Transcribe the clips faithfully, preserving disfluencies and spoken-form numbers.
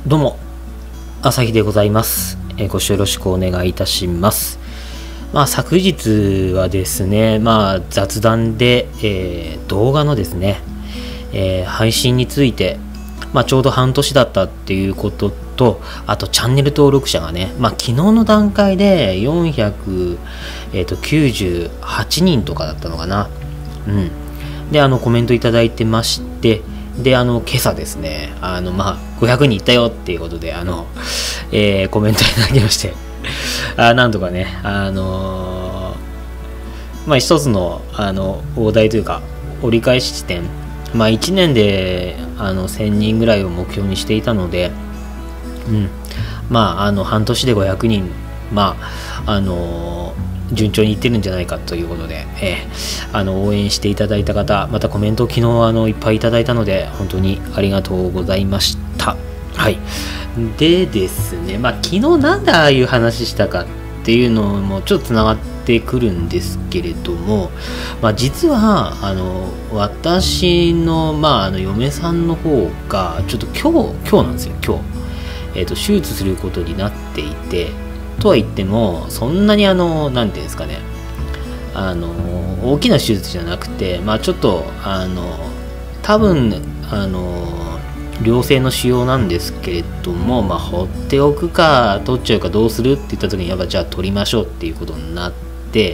どうも、朝日でございます。えー、ご視聴よろしくお願いいたします。まあ、昨日はですね、まあ、雑談で、えー、動画のですね、えー、配信について、まあ、ちょうど半年だったっていうことと、あとチャンネル登録者がね、まあ、昨日の段階でよんひゃくきゅうじゅうはちにんとかだったのかな。うん。で、あの、コメントいただいてまして、で、あの、今朝ですね、あの、まあ、ごひゃくにんいったよっていうことで、あの、えー、コメントいただきまして、あなんとかね、あのー、まあ、一つの、あの、大台というか、折り返し地点、まあ、いちねんで、あの、せんにんぐらいを目標にしていたので、うん、まあ、あの、半年でごひゃくにん、まあ、あのー、順調にいってるんじゃないかということで、えー、あの応援していただいた方、またコメントを昨日あのいっぱいいただいたので本当にありがとうございました。はい。でですね、まあ昨日なんでああいう話したかっていうのもちょっとつながってくるんですけれども、まあ実はあの私のまああの嫁さんの方がちょっと今日今日なんですよ今日、えっと手術することになっていて。とは言ってもそんなにあのなんていうんですかね、あの大きな手術じゃなくて、まあちょっとあの多分あの良性の腫瘍なんですけれども、まあ放っておくか取っちゃうかどうするって言った時にやっぱじゃあ取りましょうっていうことになって、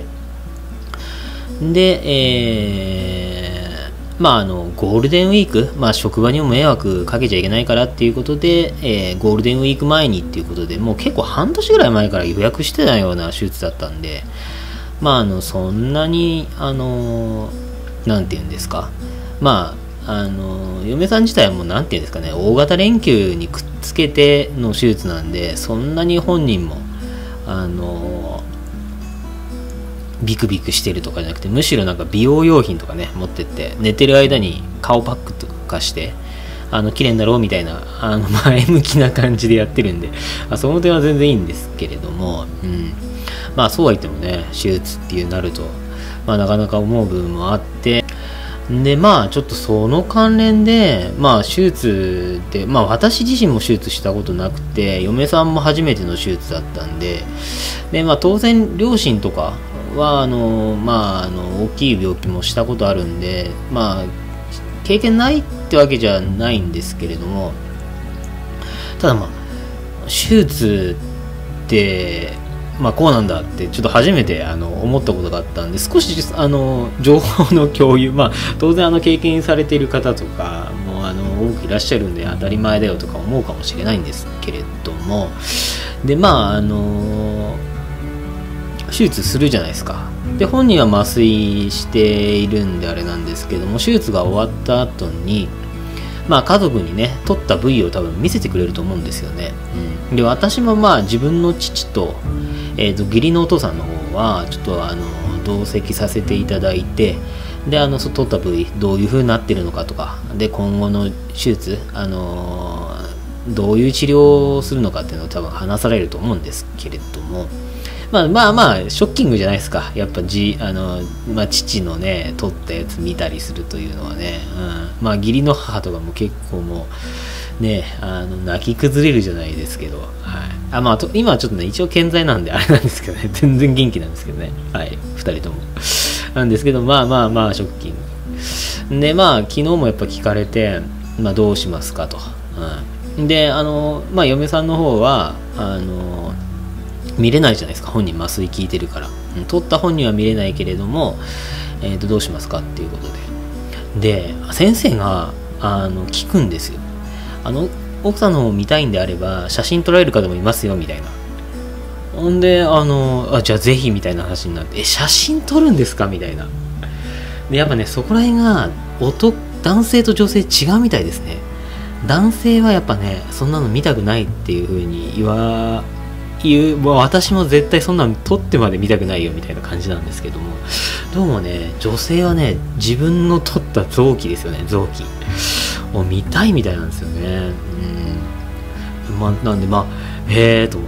で、えーまあ、あのゴールデンウィーク、まあ、職場にも迷惑かけちゃいけないからっていうことで、えー、ゴールデンウィーク前にっていうことでもう結構半年ぐらい前から予約してたような手術だったんで、まあ、あのそんなにあのなんていうんですか、まああの嫁さん自体はもうなんていうんですかね、大型連休にくっつけての手術なんでそんなに本人もあのビクビクしてるとかじゃなくて、むしろなんか美容用品とかね持ってって寝てる間に顔パックとかしてあの綺麗になろうみたいなあの前向きな感じでやってるんで、あその点は全然いいんですけれども、うん、まあそうは言ってもね手術っていうなると、まあ、なかなか思う部分もあって、でまあちょっとその関連でまあ手術で、まあ私自身も手術したことなくて嫁さんも初めての手術だったんで、でまあ当然両親とかはあのまああの大きい病気もしたことあるんで、まあ経験ないってわけじゃないんですけれども、ただまあ手術ってまあこうなんだってちょっと初めてあの思ったことがあったんで、少しあの情報の共有、まあ当然あの経験されている方とかもあの多くいらっしゃるんで当たり前だよとか思うかもしれないんですけれども、でまああの手術するじゃないですか。で本人は麻酔しているんであれなんですけども、手術が終わった後にまあ家族にね取った部位を多分見せてくれると思うんですよね、うん、で私もまあ自分の父と、えーと義理のお父さんの方はちょっとあの同席させていただいて、であの取った部位どういう風になってるのかとかで今後の手術あのー、どういう治療をするのかっていうのを多分話されると思うんですけれども、まあまあまあショッキングじゃないですか。やっぱじあの、まあ、父のね撮ったやつ見たりするというのはね、うん、まあ義理の母とかも結構もうねあの泣き崩れるじゃないですけど、はい、あまあと今はちょっとね一応健在なんであれなんですけどね、全然元気なんですけどね、はいふたりともなんですけど、まあまあまあショッキングで、まあ昨日もやっぱ聞かれて、まあどうしますかと、うん、であのまあ嫁さんの方はあの見れないじゃないですか、本人麻酔効いてるから、うん、取った本人は見れないけれども、えー、とどうしますかっていうことで、で先生があの聞くんですよ。あの奥さんの方を見たいんであれば写真撮られる方もいますよみたいな。ほんであのあじゃあぜひみたいな話になって、え写真撮るんですかみたいな。でやっぱねそこら辺が男男性と女性違うみたいですね。男性はやっぱねそんなの見たくないっていう風に言わいうもう私も絶対そんなの撮ってまで見たくないよみたいな感じなんですけども、どうもね女性はね自分の撮った臓器ですよね、臓器を見たいみたいなんですよね。うん、まあ、なんでまあへえと思って、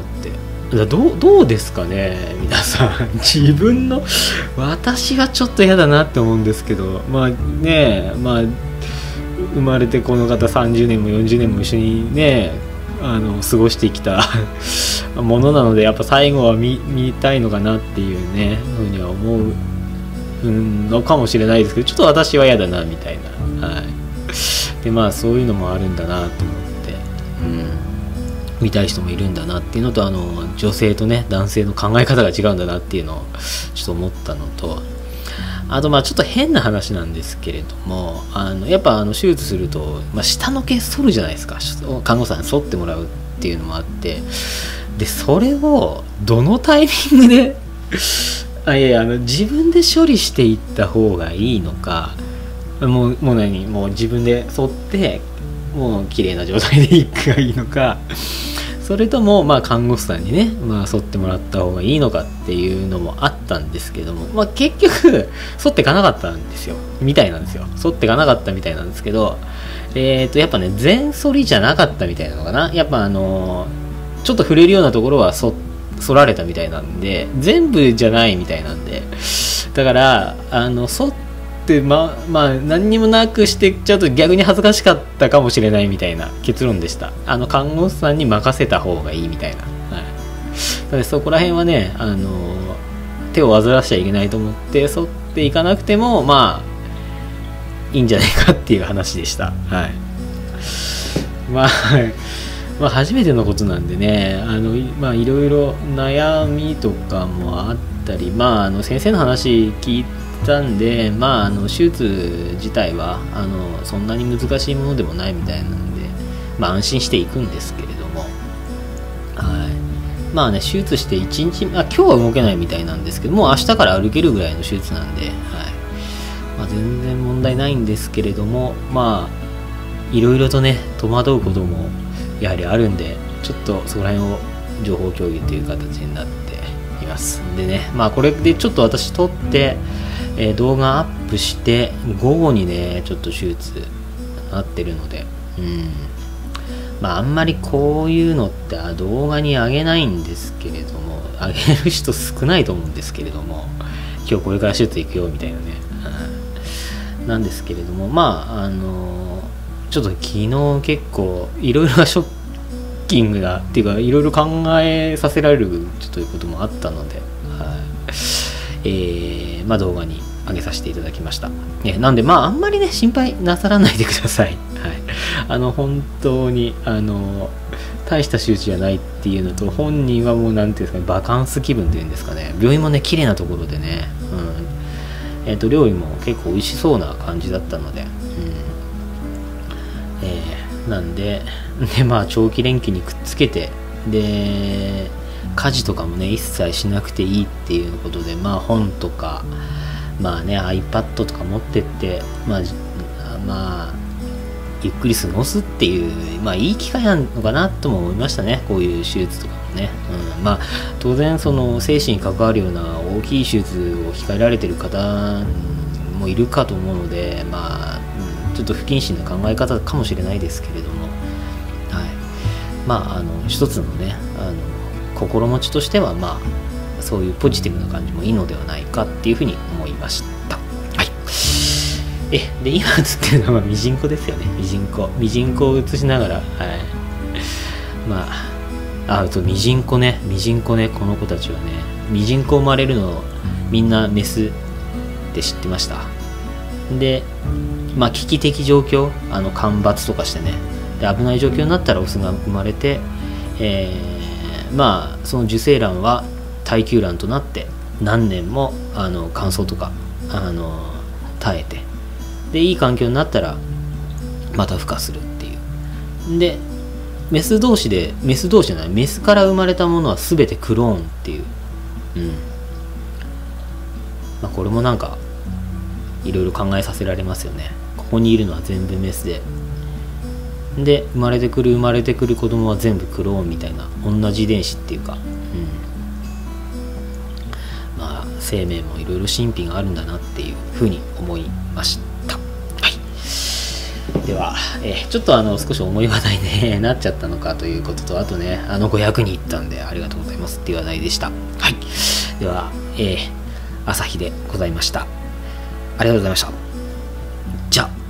どうどうですかね皆さん自分の私はちょっと嫌だなって思うんですけど、まあねまあ生まれてこの方さんじゅうねんもよんじゅうねんも一緒にねあの過ごしてきたものなので、やっぱ最後は 見, 見たいのかなっていうねふうには思うのかもしれないですけど、ちょっと私は嫌だなみたいな、はい、でまあそういうのもあるんだなと思って、うん、見たい人もいるんだなっていうのと、あの女性とね男性の考え方が違うんだなっていうのをちょっと思ったのと、あとまあちょっと変な話なんですけれども、あのやっぱあの手術すると、まあ、下の毛剃るじゃないですか、看護師さんに剃ってもらうっていうのもあって、でそれをどのタイミングであいやいやあの自分で処理していった方がいいのか、もうもう何もう自分で剃ってもう綺麗な状態でいくがいいのか、それともまあ看護師さんにね、まあ、剃ってもらった方がいいのかっていうのもあったんですけども、まあ、結局剃っていかなかったんですよみたいなんですよ剃っていかなかったみたいなんですけど、えーとやっぱね全剃りじゃなかったみたいなのかな、やっぱあのー、ちょっと触れるようなところは剃剃られたみたいなんで、全部じゃないみたいなんで、だからあの剃ってでままあ何にもなくしてちゃうと逆に恥ずかしかったかもしれないみたいな結論でした。あの看護師さんに任せた方がいいみたいな、はい、なのでそこら辺はね、あの手を煩わしちゃいけないと思って剃っていかなくてもまあいいんじゃないかっていう話でした。はい、まあまあ初めてのことなんでね、あのまあいろいろ悩みとかもあったり、まああの先生の話聞いてたんで、まあ、あの手術自体はあのそんなに難しいものでもないみたいなんで、まあ、安心していくんですけれども、はい、まあね手術していちにち、あ今日は動けないみたいなんですけども、明日から歩けるぐらいの手術なんで、はいまあ、全然問題ないんですけれども、まあいろいろとね戸惑うこともやはりあるんで、ちょっとそこら辺を情報共有という形になっていますんでね、まあこれでちょっと私撮ってえー、動画アップして午後にねちょっと手術なってるので、うんまああんまりこういうのって動画に上げないんですけれども、上げる人少ないと思うんですけれども、今日これから手術行くよみたいなね、うん、なんですけれども、まああのー、ちょっと昨日結構いろいろなショッキングなっていうかいろいろ考えさせられるちょっということもあったので、はいえーまあ、動画に上げさせていただきました。えなんでまああんまりね心配なさらないでください。はい、あの本当にあの大した手術じゃないっていうのと、本人はもうなんていうんですかね、バカンス気分っていうんですかね、病院もね綺麗なところでね、うんえー、と料理も結構美味しそうな感じだったので、うんえー、なんででまあ長期連休にくっつけてで家事とかもね一切しなくていいっていうことで、まあ本とかまあね iPad とか持ってってまあまあゆっくり過ごすっていうまあいい機会なのかなとも思いましたね。こういう手術とかもね、うん、まあ当然その生死に関わるような大きい手術を控えられてる方もいるかと思うので、まあ、うん、ちょっと不謹慎な考え方かもしれないですけれども、はい、まああの一つのねあの心持ちとしてはまあそういうポジティブな感じもいいのではないかっていうふうに思いました。はい。えで今映ってるのはミジンコですよね。ミジンコミジンコを映しながら、はい。まああとミジンコねミジンコねこの子たちはねミジンコ生まれるのみんなメスって知ってました？でまあ危機的状況あの干ばつとかしてねで危ない状況になったらオスが生まれて、えー、まあその受精卵は耐久卵となって何年もあの乾燥とかあの耐えてでいい環境になったらまた孵化するっていうでメス同士でメス同士じゃないメスから生まれたものは全てクローンっていう、うんまあ、これもなんかいろいろ考えさせられますよね。ここにいるのは全部メスでで生まれてくる生まれてくる子供は全部クローンみたいな同じ遺伝子っていうか、うん、まあ生命もいろいろ神秘があるんだなっていうふうに思いました。はい、では、えー、ちょっとあの少し重い話題になっちゃったのかということと、あとねあのごひゃくにんいったんでありがとうございますっていう話題でした。はい、では、えー、朝日でございました。ありがとうございました。じゃあ